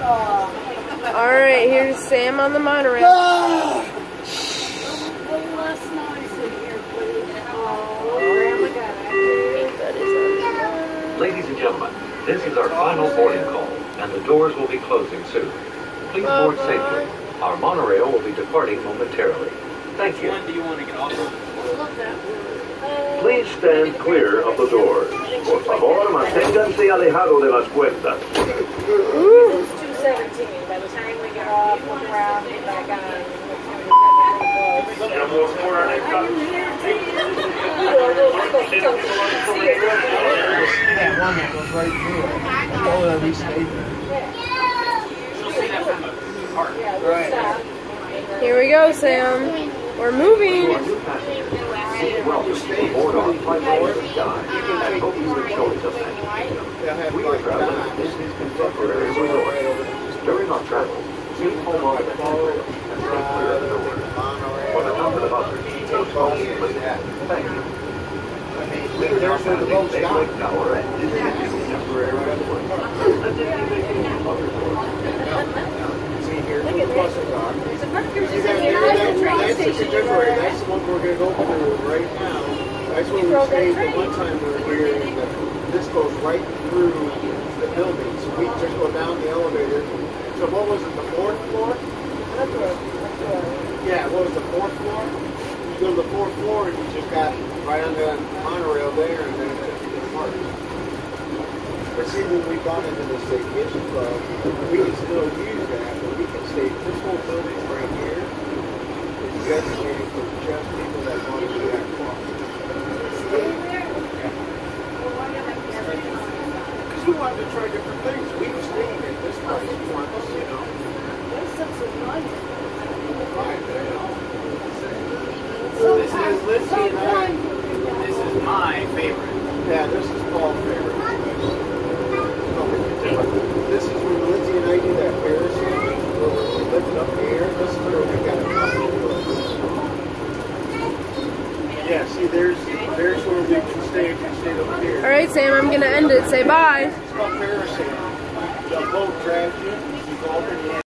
Alright, here's Sam on the monorail. Ladies and gentlemen, this is our final boarding call, and the doors will be closing soon. Please board safely. Our monorail will be departing momentarily. Thank you. When do you want to get off? Please stand clear of the doors. Por favor, manténganse alejados de las puertas. It's 2:17. By the time we get off, look around, get back on. That one that goes right through it. Oh, that we stayed there. She'll see that from the park. Right. Here we go, Sam. We're moving. Welcome aboard our flight to the sky. I hope you enjoy the magic. We are traveling to Disney's contemporary resort. During our travels, please hold on to the handrail and stay clear of the doors. For the comfort of others, take home with that. Thank you. We are now passing Bay Lake Tower at Disney's contemporary resort. A Disney Vacation Club resort. See here, where the buses are. That's the contemporary. That's the one we're going to go through right now. That's where we stayed the one time we were here. This goes right through the building. So we just go down the elevator. So what was it, the fourth floor? Yeah, what was the fourth floor? You go to the fourth floor and you just got right on the monorail there and then to the park. But see, when we got into the Staycation Club, we can still use that, but we can stay, this whole building right here is designated for just people that want to do that club. Because we wanted to try different things. We were staying at this place once, you know. This is Lizzie and I. This is my favorite. Yeah, this is Paul's favorite. This is when Lindsay and I do that parasailing, where we lift it up in the air. This is where we got a couple of those. Yeah, see, there's where we can stay if we stayed up here. Alright, Sam, I'm gonna end it. Say bye. It's called parasailing. The boat drags you, you go up in the air.